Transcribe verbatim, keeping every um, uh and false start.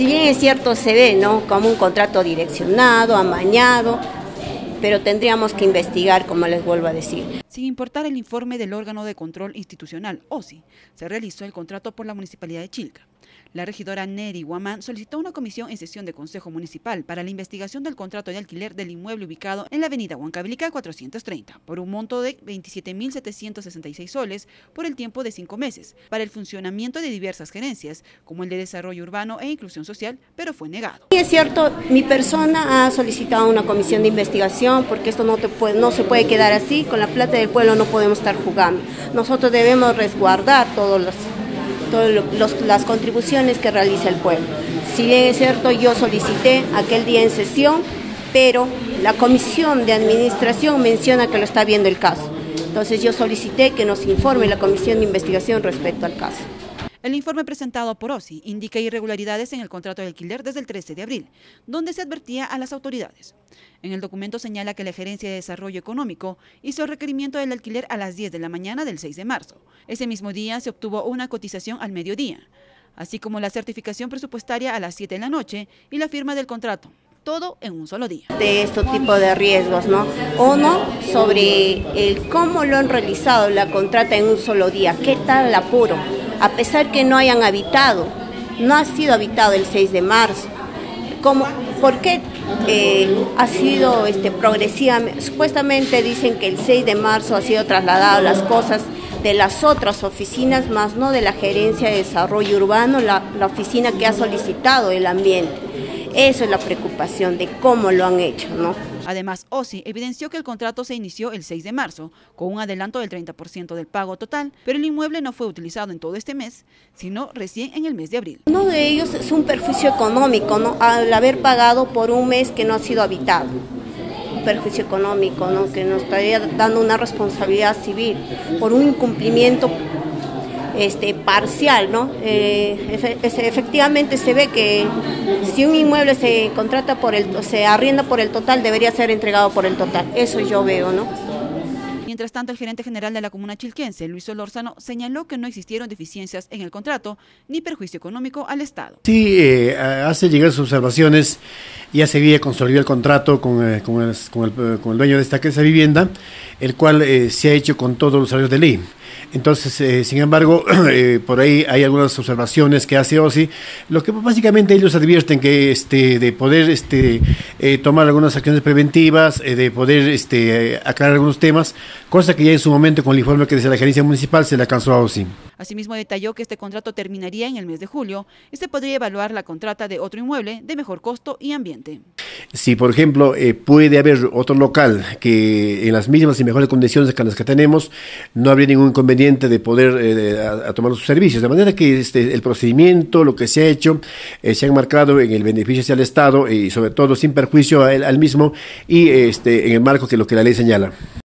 Si bien es cierto, se ve, ¿no?, como un contrato direccionado, amañado, pero tendríamos que investigar, como les vuelvo a decir. Sin importar el informe del órgano de control institucional, O S I, se realizó el contrato por la Municipalidad de Chilca. La regidora Neri Guamán solicitó una comisión en sesión de Consejo Municipal para la investigación del contrato de alquiler del inmueble ubicado en la avenida Huancavelica cuatrocientos treinta, por un monto de veintisiete mil setecientos sesenta y seis soles por el tiempo de cinco meses, para el funcionamiento de diversas gerencias, como el de Desarrollo Urbano e Inclusión Social, pero fue negado. Y es cierto, mi persona ha solicitado una comisión de investigación, porque esto no, te puede, no se puede quedar así, con la plata del pueblo no podemos estar jugando. Nosotros debemos resguardar todos los... todas las contribuciones que realiza el pueblo. Si bien es cierto, yo solicité aquel día en sesión, pero la comisión de administración menciona que lo está viendo el caso. Entonces yo solicité que nos informe la comisión de investigación respecto al caso. El informe presentado por O S I indica irregularidades en el contrato de alquiler desde el trece de abril, donde se advertía a las autoridades. En el documento señala que la Gerencia de Desarrollo Económico hizo requerimiento del alquiler a las diez de la mañana del seis de marzo. Ese mismo día se obtuvo una cotización al mediodía, así como la certificación presupuestaria a las siete de la noche y la firma del contrato. Todo en un solo día. De este tipo de riesgos, ¿no? Uno, sobre el cómo lo han realizado la contrata en un solo día, qué tal el apuro, a pesar que no hayan habitado, no ha sido habitado el seis de marzo. ¿Cómo? ¿Por qué eh, ha sido este, progresivamente? Supuestamente dicen que el seis de marzo ha sido trasladado las cosas de las otras oficinas, más no de la Gerencia de Desarrollo Urbano, la, la oficina que ha solicitado el ambiente. Eso es la preocupación de cómo lo han hecho, ¿no? Además, O S I evidenció que el contrato se inició el seis de marzo, con un adelanto del treinta por ciento del pago total, pero el inmueble no fue utilizado en todo este mes, sino recién en el mes de abril. Uno de ellos es un perjuicio económico, ¿no?, al haber pagado por un mes que no ha sido habitado. Un perjuicio económico, ¿no?, que nos estaría dando una responsabilidad civil por un incumplimiento Este, parcial, ¿no? Eh, efe, efectivamente se ve que si un inmueble se contrata por el, se arrienda por el total, debería ser entregado por el total. Eso yo veo, ¿no? Mientras tanto, el gerente general de la comuna chilquense, Luis Solórzano, señaló que no existieron deficiencias en el contrato ni perjuicio económico al Estado. Sí, eh, hace llegar sus observaciones, ya se había consolidado el contrato con, eh, con, el, con, el, con el dueño de esta casa de vivienda, el cual eh, se ha hecho con todos los salarios de ley. Entonces, eh, sin embargo, eh, por ahí hay algunas observaciones que hace O S I, lo que básicamente ellos advierten que este, de poder este, eh, tomar algunas acciones preventivas, eh, de poder este, aclarar algunos temas, cosa que ya en su momento con el informe que desde la gerencia municipal se le alcanzó a O S I. Asimismo, detalló que este contrato terminaría en el mes de julio y se podría evaluar la contrata de otro inmueble de mejor costo y ambiente. Si, por ejemplo, eh, puede haber otro local que en las mismas y mejores condiciones que las que tenemos, no habría ningún inconveniente de poder eh, a, a tomar sus servicios. De manera que este, el procedimiento, lo que se ha hecho, eh, se ha marcado en el beneficio hacia el Estado y sobre todo sin perjuicio a él, al mismo y este, en el marco que lo que la ley señala.